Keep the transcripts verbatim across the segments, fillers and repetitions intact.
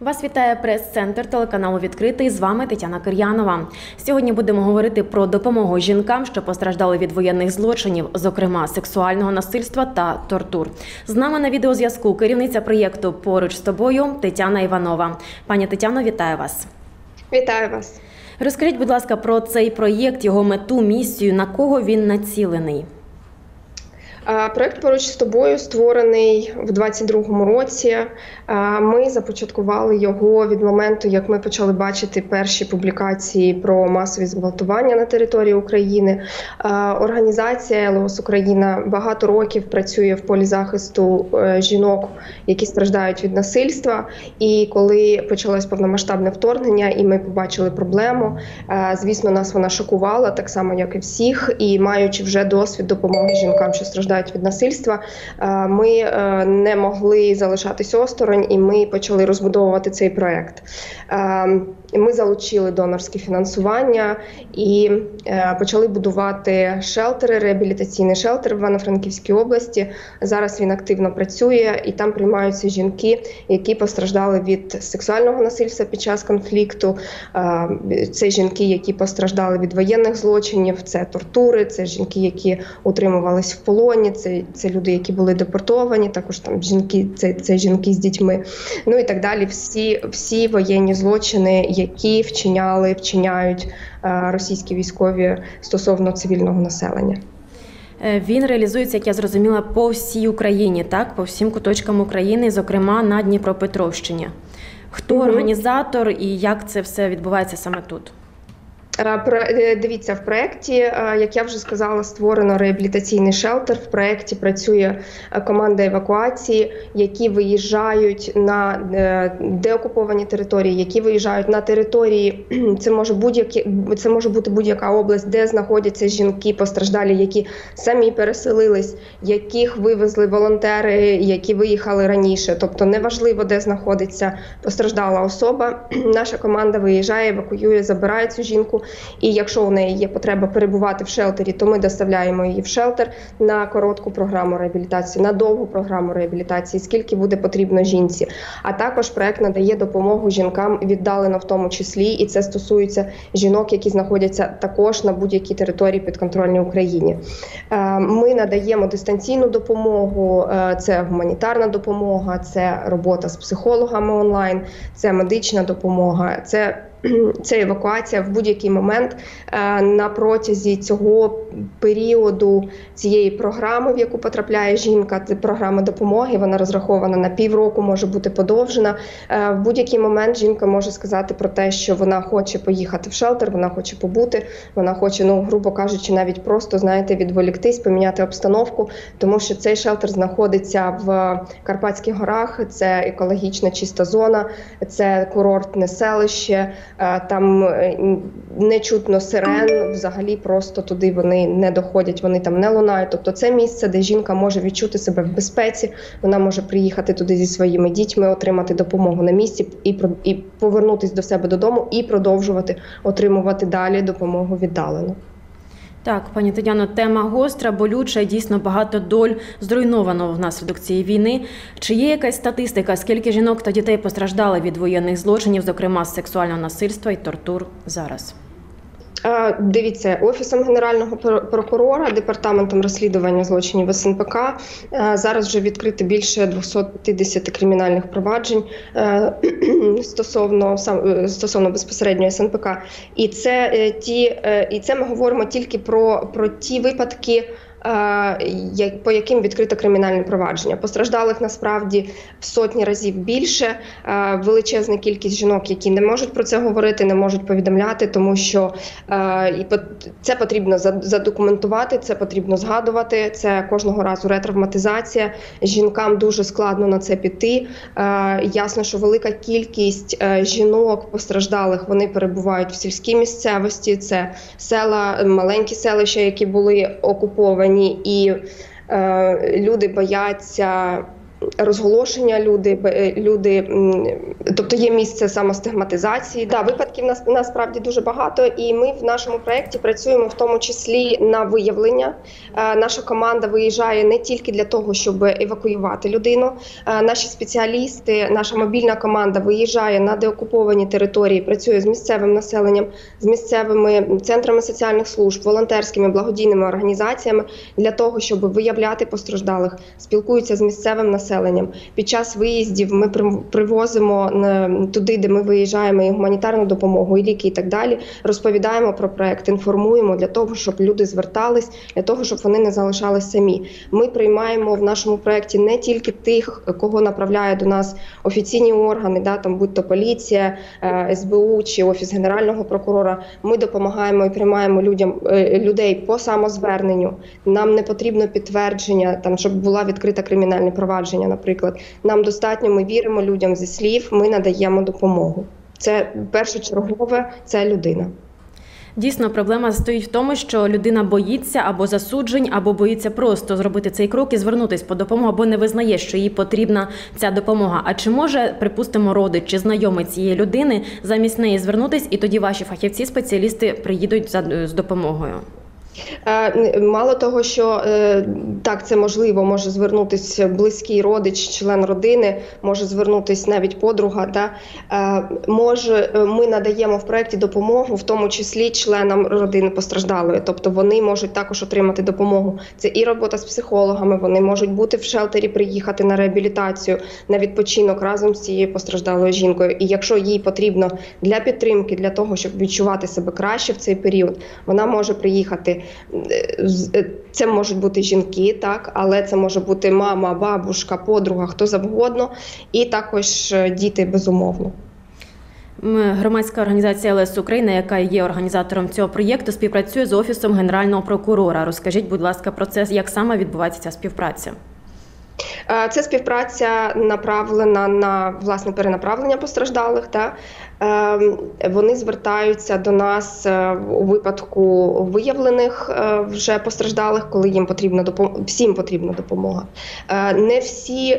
Вас вітає прес-центр телеканалу «Відкритий». З вами Тетяна Кир'янова. Сьогодні будемо говорити про допомогу жінкам, що постраждали від воєнних злочинів, зокрема сексуального насильства та тортур. З нами на відеозв'язку керівниця проєкту «Поруч з тобою» Тетяна Іванова. Пані Тетяно, вітаю вас. Вітаю вас. Розкажіть, будь ласка, про цей проєкт, його мету, місію, на кого він націлений? Проєкт «Поруч з тобою» створений в двадцять другому році. Ми започаткували його від моменту, як ми почали бачити перші публікації про масові зґвалтування на території України. Організація «Ел О С Україна» багато років працює в полі захисту жінок, які страждають від насильства. І коли почалось повномасштабне вторгнення і ми побачили проблему, звісно, нас вона шокувала, так само, як і всіх. І маючи вже досвід допомоги жінкам, що страждають від насильства, ми не могли залишатись осторонь, і ми почали розбудовувати цей проєкт. Ми залучили донорське фінансування і почали будувати шелтери, реабілітаційний шелтер в Івано-Франківській області. Зараз він активно працює, і там приймаються жінки, які постраждали від сексуального насильства під час конфлікту. Це жінки, які постраждали від воєнних злочинів, це тортури, це жінки, які утримувались в полоні, це, це люди, які були депортовані, також там жінки, це, це жінки з дітьми, ну і так далі. Всі, всі воєнні злочини, які вчиняли, вчиняють російські військові стосовно цивільного населення. Він реалізується, як я зрозуміла, по всій Україні, так? По всім куточкам України, зокрема на Дніпропетровщині. Хто угу. організатор і як це все відбувається саме тут? Дивіться, в проєкті, як я вже сказала, створено реабілітаційний шелтер. В проєкті працює команда евакуації, які виїжджають на деокуповані території, які виїжджають на території, це може, будь-які, це може бути будь-яка область, де знаходяться жінки постраждалі, які самі переселились, яких вивезли волонтери, які виїхали раніше. Тобто неважливо, де знаходиться постраждала особа, наша команда виїжджає, евакуює, забирає цю жінку. І якщо у неї є потреба перебувати в шелтері, то ми доставляємо її в шелтер на коротку програму реабілітації, на довгу програму реабілітації, скільки буде потрібно жінці. А також проект надає допомогу жінкам віддалено в тому числі, і це стосується жінок, які знаходяться також на будь-якій території підконтрольній Україні. Ми надаємо дистанційну допомогу, це гуманітарна допомога, це робота з психологами онлайн, це медична допомога, це Це евакуація в будь-який момент на протязі цього періоду цієї програми, в яку потрапляє жінка, це програма допомоги, вона розрахована на півроку, може бути подовжена. В будь-який момент жінка може сказати про те, що вона хоче поїхати в шелтер, вона хоче побути, вона хоче, ну, грубо кажучи, навіть просто, знаєте, відволіктись, поміняти обстановку, тому що цей шелтер знаходиться в Карпатських горах, це екологічна чиста зона, це курортне селище. Там не чутно сирен, взагалі просто туди вони не доходять, вони там не лунають. Тобто це місце, де жінка може відчути себе в безпеці, вона може приїхати туди зі своїми дітьми, отримати допомогу на місці і, і повернутися до себе додому і продовжувати отримувати далі допомогу віддалено. Так, пані Тетяно, тема гостра, болюча, і дійсно багато доль зруйновано внаслідок цієї війни. Чи є якась статистика, скільки жінок та дітей постраждали від воєнних злочинів, зокрема з сексуального насильства і тортур зараз? Дивіться, Офісом Генерального прокурора, Департаментом розслідування злочинів С Н П К зараз вже відкрито більше двохсот п'ятдесят кримінальних проваджень стосовно, стосовно безпосередньо С Н П К. І це, ті, і це ми говоримо тільки про, про ті випадки, по яким відкрито кримінальне провадження. Постраждалих насправді в сотні разів більше, величезна кількість жінок, які не можуть про це говорити, не можуть повідомляти, тому що це потрібно задокументувати, це потрібно згадувати, це кожного разу ретравматизація. Жінкам дуже складно на це піти. Ясно, що велика кількість жінок постраждалих, вони перебувають в сільській місцевості, це села, маленькі селища, які були окуповані, і е, люди бояться розголошення люди, люди, тобто є місце самостигматизації. Да, випадків нас, насправді дуже багато, і ми в нашому проєкті працюємо в тому числі на виявлення. Наша команда виїжджає не тільки для того, щоб евакуювати людину. Наші спеціалісти, наша мобільна команда виїжджає на деокуповані території, працює з місцевим населенням, з місцевими центрами соціальних служб, волонтерськими, благодійними організаціями для того, щоб виявляти постраждалих, спілкуються з місцевим населенням. Під час виїздів ми привозимо туди, де ми виїжджаємо, і гуманітарну допомогу, і ліки, і так далі. Розповідаємо про проект, інформуємо для того, щоб люди звертались, для того, щоб вони не залишались самі. Ми приймаємо в нашому проекті не тільки тих, кого направляють до нас офіційні органи, да, там будь-то поліція, ес бе у чи Офіс Генерального прокурора. Ми допомагаємо і приймаємо людям, людей по самозверненню. Нам не потрібно підтвердження, там, щоб була відкрита кримінальне провадження, наприклад. Нам достатньо, ми віримо людям зі слів, ми надаємо допомогу. Це першочергове, це людина. Дійсно, проблема стоїть в тому, що людина боїться або засуджень, або боїться просто зробити цей крок і звернутися по допомогу, або не визнає, що їй потрібна ця допомога. А чи може, припустимо, родич чи знайомий цієї людини замість неї звернутися, і тоді ваші фахівці, спеціалісти приїдуть з допомогою? Мало того, що так, це можливо, може звернутися близький родич, член родини, може звернутися навіть подруга. Да? Може, ми надаємо в проєкті допомогу, в тому числі членам родини постраждалої, тобто вони можуть також отримати допомогу. Це і робота з психологами, вони можуть бути в шелтері, приїхати на реабілітацію, на відпочинок разом з цією постраждалою жінкою. І якщо їй потрібно для підтримки, для того, щоб відчувати себе краще в цей період, вона може приїхати. Це можуть бути жінки, так, але це може бути мама, бабушка, подруга, хто завгодно, і також діти, безумовно. Громадська організація ел ес Україна, яка є організатором цього проєкту, співпрацює з Офісом Генерального прокурора. Розкажіть, будь ласка, про це, як саме відбувається ця співпраця? Ця співпраця направлена на, власне, перенаправлення постраждалих. Та? Вони звертаються до нас у випадку виявлених вже постраждалих, коли їм потрібна допомога, всім потрібна допомога. Не всі...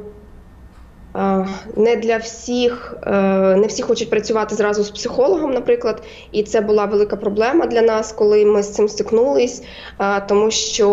Не для всіх, не всі хочуть працювати зразу з психологом, наприклад, і це була велика проблема для нас, коли ми з цим стикнулись, тому що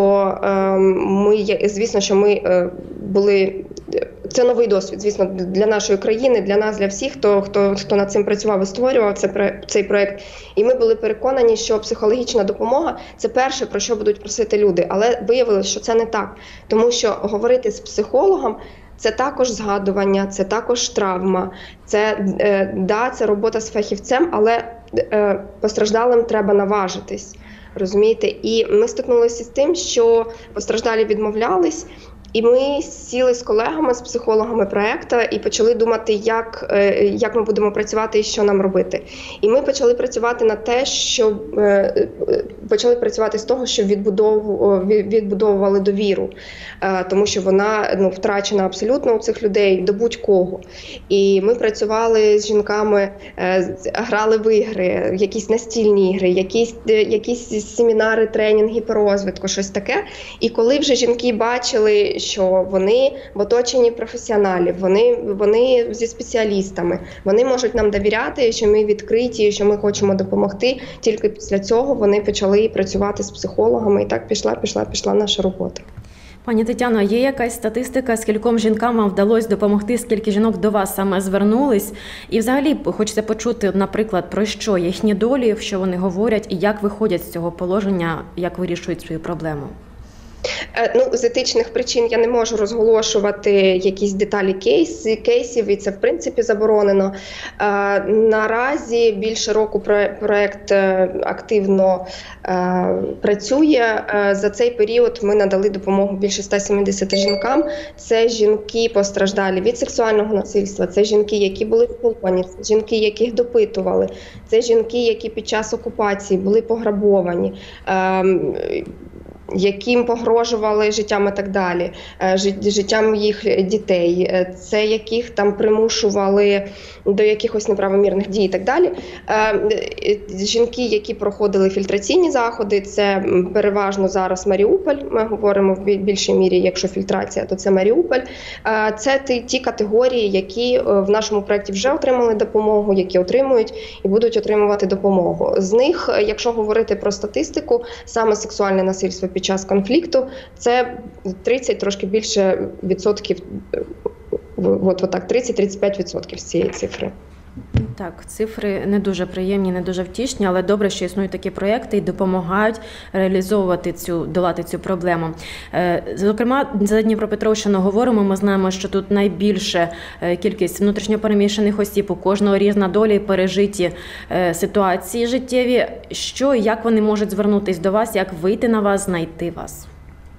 ми, звісно, що ми були, це новий досвід, звісно, для нашої країни, для нас, для всіх, хто, хто, хто над цим працював і створював це, цей проєкт. І ми були переконані, що психологічна допомога – це перше, про що будуть просити люди, але виявилось, що це не так, тому що говорити з психологом – це також згадування, це також травма, це, е, да, це робота з фахівцем, але е, постраждалим треба наважитись, розумієте? І ми стикнулися з тим, що постраждалі відмовлялись, і ми сіли з колегами, з психологами проєкту і почали думати, як, як ми будемо працювати і що нам робити. І ми почали працювати на те, що почали працювати з того, що відбудовували довіру, тому що вона, ну, втрачена абсолютно у цих людей до будь-кого. І ми працювали з жінками, грали в ігри, якісь настільні ігри, якісь, якісь семінари, тренінги по розвитку, щось таке. І коли вже жінки бачили, що вони в оточенні професіоналів, вони, вони зі спеціалістами, вони можуть нам довіряти, що ми відкриті, що ми хочемо допомогти. Тільки після цього вони почали працювати з психологами, і так пішла, пішла, пішла наша робота. Пані Тетяно, є якась статистика, скільком жінкам вам вдалося допомогти, скільки жінок до вас саме звернулись? І взагалі хочеться почути, наприклад, про що їхні долі, що вони говорять, і як виходять з цього положення, як вирішують свою проблему? Ну, з етичних причин я не можу розголошувати якісь деталі кейс, кейсів, і це, в принципі, заборонено. Наразі більше року проєкт активно працює. За цей період ми надали допомогу більше ста сімдесяти жінкам. Це жінки постраждалі від сексуального насильства, це жінки, які були в полоні, це жінки, яких допитували, це жінки, які під час окупації були пограбовані. яким погрожували життям і так далі, життям їх дітей, це яких там примушували до якихось неправомірних дій і так далі. Жінки, які проходили фільтраційні заходи, це переважно зараз Маріуполь, ми говоримо в більшій мірі, якщо фільтрація, то це Маріуполь. Це ті категорії, які в нашому проєкті вже отримали допомогу, які отримують і будуть отримувати допомогу. З них, якщо говорити про статистику, саме сексуальне насильство під час конфлікту, це тридцять, трошки більше відсотків, от, от так, тридцять-тридцять п'ять відсотків з цієї цифри. Так, цифри не дуже приємні, не дуже втішні, але добре, що існують такі проєкти і допомагають реалізовувати цю, долати цю проблему. Зокрема, за Дніпропетровщину говоримо, ми знаємо, що тут найбільша кількість внутрішньопереміщених осіб, у кожного різна доля і пережиті ситуації життєві. Що і як вони можуть звернутися до вас, як вийти на вас, знайти вас?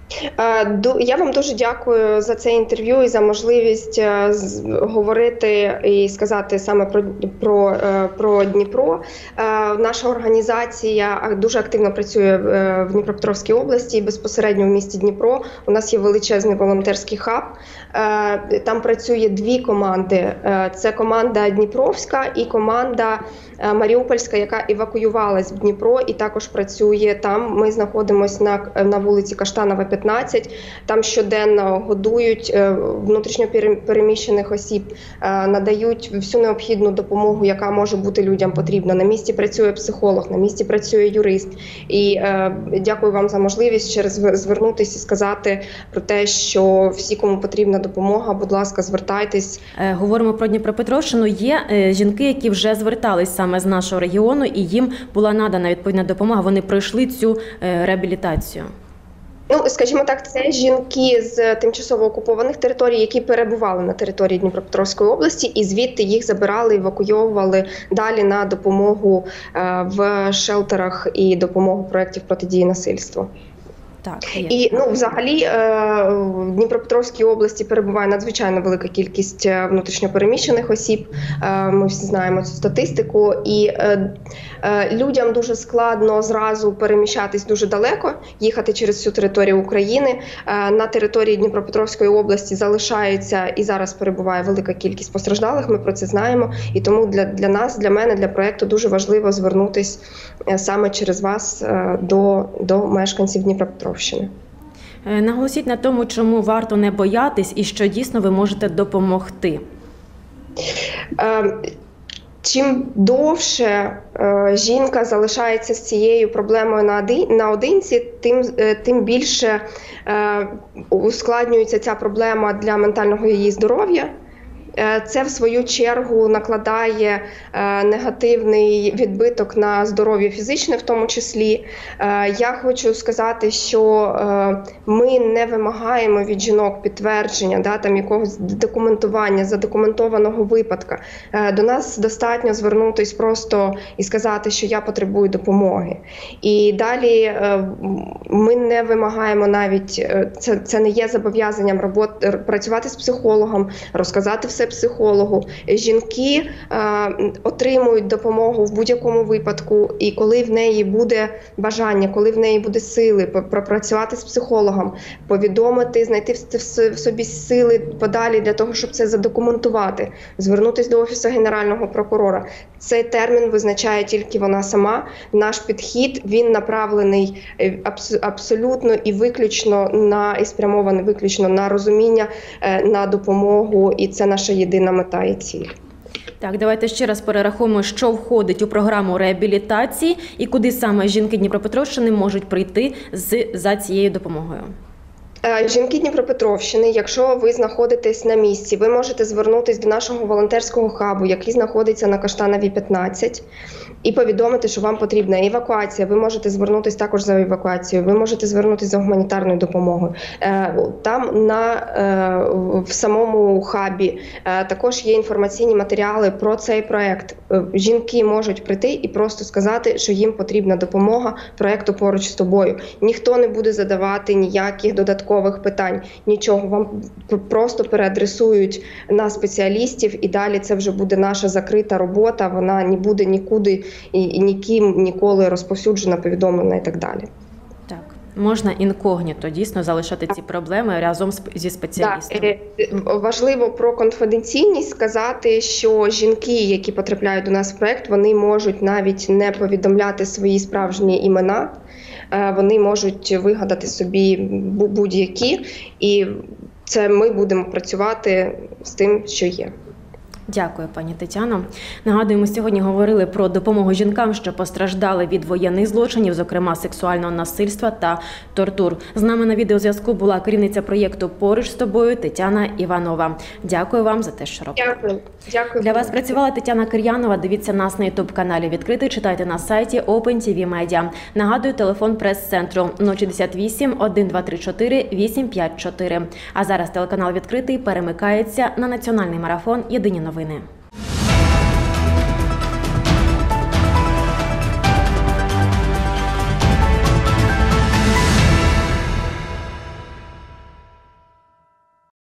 Я вам дуже дякую за це інтерв'ю і за можливість говорити і сказати саме про, про, про Дніпро. Наша організація дуже активно працює в Дніпропетровській області, безпосередньо в місті Дніпро. У нас є величезний волонтерський хаб. Там працює дві команди. Це команда Дніпровська і команда Маріупольська, яка евакуювалась в Дніпро і також працює там. Ми знаходимося на, на вулиці Каштанова, п'ятнадцять. Там щоденно годують внутрішньо переміщених осіб, надають всю необхідну допомогу, яка може бути людям потрібна. На місці працює психолог, на місці працює юрист. І е, дякую вам за можливість ще раз звернутися і сказати про те, що всі, кому потрібна допомога, будь ласка, звертайтесь. Говоримо про Дніпропетровщину. Є жінки, які вже звертались саме з нашого регіону, і їм була надана відповідна допомога. Вони пройшли цю реабілітацію. Ну, скажімо так, це жінки з тимчасово окупованих територій, які перебували на території Дніпропетровської області, і звідти їх забирали, евакуйовували далі на допомогу в шелтерах і допомогу проєктів протидії насильству. Так, і ну, взагалі в Дніпропетровській області перебуває надзвичайно велика кількість внутрішньопереміщених осіб. Ми всі знаємо цю статистику. І людям дуже складно зразу переміщатись дуже далеко, їхати через всю територію України. На території Дніпропетровської області залишається і зараз перебуває велика кількість постраждалих, ми про це знаємо. І тому для, для нас, для мене, для проєкту дуже важливо звернутися саме через вас до, до мешканців Дніпропетровщини. Наголосіть на тому, чому варто не боятись і що дійсно ви можете допомогти. Чим довше жінка залишається з цією проблемою наодинці, тим, тим більше ускладнюється ця проблема для ментального її здоров'я. Це, в свою чергу, накладає негативний відбиток на здоров'я фізичне в тому числі. Я хочу сказати, що ми не вимагаємо від жінок підтвердження, да, там якогось документування, задокументованого випадка. До нас достатньо звернутися просто і сказати, що я потребую допомоги. І далі ми не вимагаємо навіть, це, це не є зобов'язанням роботи, працювати з психологом, розказати все психологу. Жінки е, отримують допомогу в будь-якому випадку, і коли в неї буде бажання, коли в неї буде сили пропрацювати з психологом, повідомити, знайти в собі сили подалі для того, щоб це задокументувати, звернутися до Офісу Генерального прокурора. Цей термін визначає тільки вона сама. Наш підхід, він направлений абсолютно і виключно на, і спрямований виключно на розуміння, на допомогу, і це наша єдина мета і ціль. Так, давайте ще раз перерахуємо, що входить у програму реабілітації і куди саме жінки Дніпропетровщини можуть прийти з, за цією допомогою. Жінки Дніпропетровщини, якщо ви знаходитесь на місці, ви можете звернутися до нашого волонтерського хабу, який знаходиться на Каштановій, п'ятнадцять, і повідомити, що вам потрібна евакуація. Ви можете звернутися також за евакуацією, ви можете звернутися за гуманітарною допомогою. Там на, в самому хабі також є інформаційні матеріали про цей проєкт. Жінки можуть прийти і просто сказати, що їм потрібна допомога проєкту «Поруч з тобою». Ніхто не буде задавати ніяких додаткових питань, нічого. Вам просто переадресують на спеціалістів, і далі це вже буде наша закрита робота, вона не буде нікуди і ніким ніколи розповсюджена, повідомлена і так далі. Так. Можна інкогніто дійсно залишати ці проблеми разом з- зі спеціалістом. Так, е, важливо про конфіденційність сказати, що жінки, які потрапляють до нас в проект, вони можуть навіть не повідомляти свої справжні імена, е, вони можуть вигадати собі бу- будь-які, і це ми будемо працювати з тим, що є. Дякую, пані Тетяно. Нагадую, ми сьогодні говорили про допомогу жінкам, що постраждали від воєнних злочинів, зокрема сексуального насильства та тортур. З нами на відеозв'язку була керівниця проєкту «Поруч з тобою» Тетяна Іванова. Дякую вам за те, що робите. Дякую. Дякую. Для вас працювала Тетяна Кир'янова. Дивіться нас на ютуб-каналі «Відкритий», читайте на сайті Open ті ві Media. Нагадую, телефон прес-центру нуль шістдесят вісім, один два три чотири, вісім п'ять чотири. А зараз телеканал «Відкритий» перемикається на національний марафон «Єдині новини».